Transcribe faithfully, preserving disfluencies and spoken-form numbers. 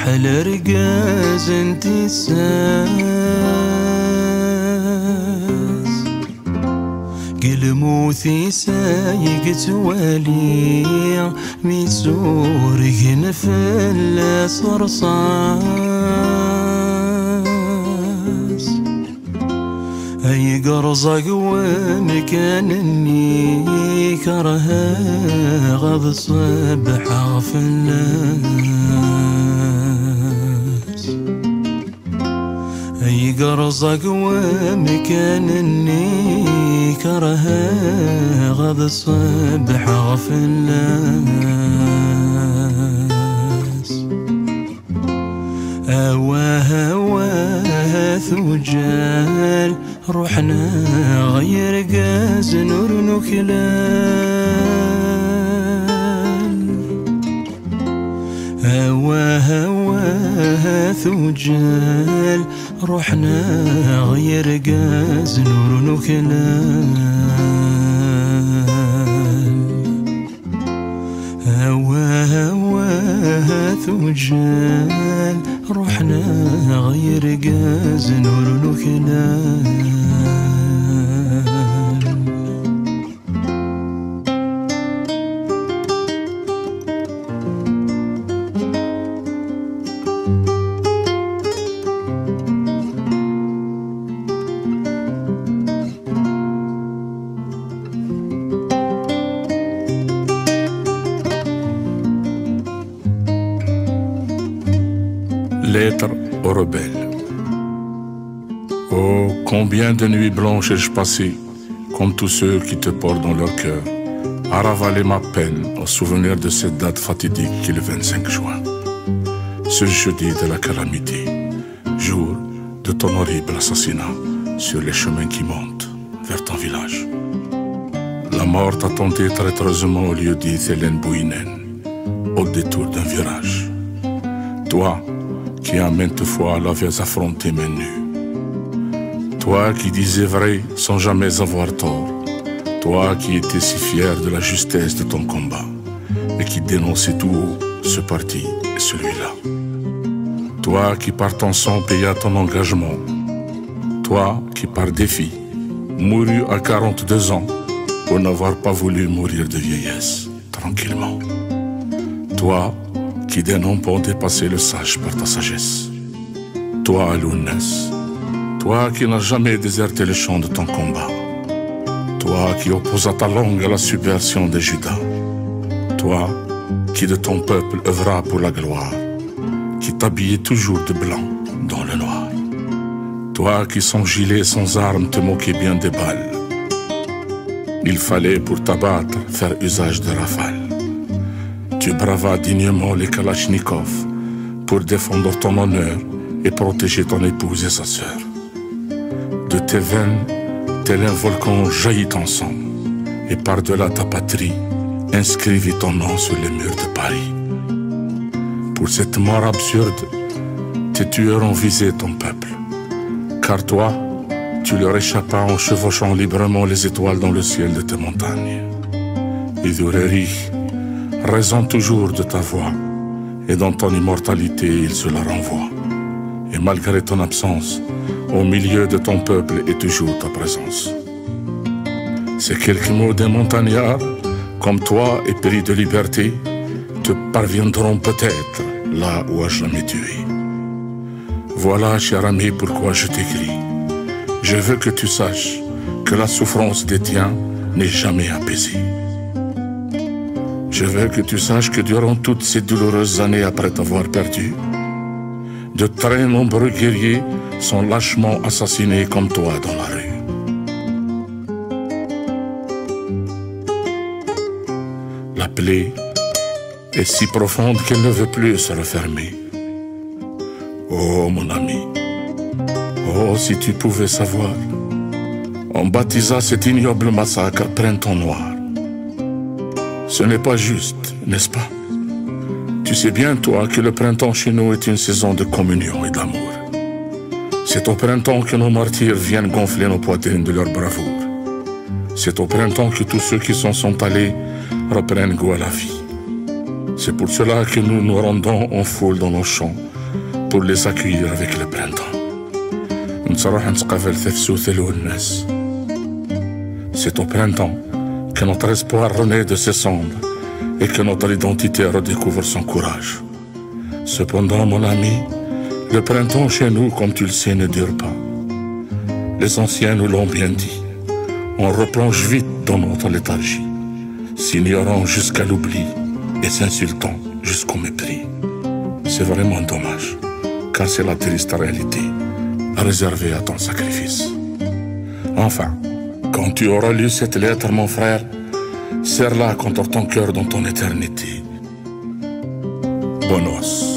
أحلى رقاز انتي ساس قلموثي سايق توالي ميسور نفل صرصاس أي قرصق ومكان اني كرها غض صبح غفلاس أي قرصق ومكان اني كرها غض صبح غفلاس أواه أواه ثجال روحنا غير قاز نور نكلال هواه هواه ثجال روحنا غير قاز نور نكلال هواه هواه ثجال روحنا غير قاز نور نكلال Lettre aux rebelles. Oh, combien de nuits blanches ai-je passé, comme tous ceux qui te portent dans leur cœur, à ravaler ma peine au souvenir de cette date fatidique qui est le vingt-cinq juin. Ce jeudi de la calamité, jour de ton horrible assassinat sur les chemins qui montent vers ton village. La mort t'a tenté traîtreusement au lieu dit Hélène Bouinen, au détour d'un virage. Toi, qui à maintes fois l'avais affronté main nue. Toi qui disais vrai sans jamais avoir tort. Toi qui étais si fier de la justesse de ton combat et qui dénonçait tout haut ce parti et celui-là. Toi qui par ton sang paya ton engagement. Toi qui par défi mourut à quarante-deux ans pour n'avoir pas voulu mourir de vieillesse tranquillement. Toi qui d'un homme pour dépasser le sage par ta sagesse. Toi, Lounès, toi qui n'as jamais déserté le champ de ton combat. Toi qui opposa ta langue à la subversion des Judas. Toi qui de ton peuple œuvra pour la gloire, qui t'habillait toujours de blanc dans le noir. Toi qui sans gilet, sans armes te moquais bien des balles. Il fallait pour t'abattre faire usage de rafales. Tu bravas dignement les kalachnikovs pour défendre ton honneur et protéger ton épouse et sa sœur. De tes veines, tel un volcan jaillit ton sang, et par-delà ta patrie, inscrivis ton nom sur les murs de Paris. Pour cette mort absurde, tes tueurs ont visé ton peuple, car toi, tu leur échappas en chevauchant librement les étoiles dans le ciel de tes montagnes. Idureri, raison toujours de ta voix, et dans ton immortalité il se la renvoie. Et malgré ton absence, au milieu de ton peuple est toujours ta présence. Ces quelques mots des montagnards, comme toi épris de liberté, te parviendront peut-être là où à jamais tu es. Voilà, cher ami, pourquoi je t'écris. Je veux que tu saches que la souffrance des tiens n'est jamais apaisée. Je veux que tu saches que durant toutes ces douloureuses années après t'avoir perdu, de très nombreux guerriers sont lâchement assassinés comme toi dans la rue. La plaie est si profonde qu'elle ne veut plus se refermer. Oh mon ami, oh si tu pouvais savoir, on baptisa cet ignoble massacre Printemps Noir. Ce n'est pas juste, n'est-ce pas? Tu sais bien, toi, que le printemps chez nous est une saison de communion et d'amour. C'est au printemps que nos martyrs viennent gonfler nos poitrines de leur bravoure. C'est au printemps que tous ceux qui s'en sont allés reprennent goût à la vie. C'est pour cela que nous nous rendons en foule dans nos champs pour les accueillir avec le printemps. C'est au printemps que notre espoir renaît de ses cendres et que notre identité redécouvre son courage. Cependant, mon ami, le printemps chez nous, comme tu le sais, ne dure pas. Les anciens nous l'ont bien dit. On replonge vite dans notre léthargie, s'ignorant jusqu'à l'oubli et s'insultant jusqu'au mépris. C'est vraiment dommage, car c'est la triste réalité réservée à ton sacrifice. Enfin, quand tu auras lu cette lettre, mon frère, serre-la contre ton cœur dans ton éternité. Bonne os.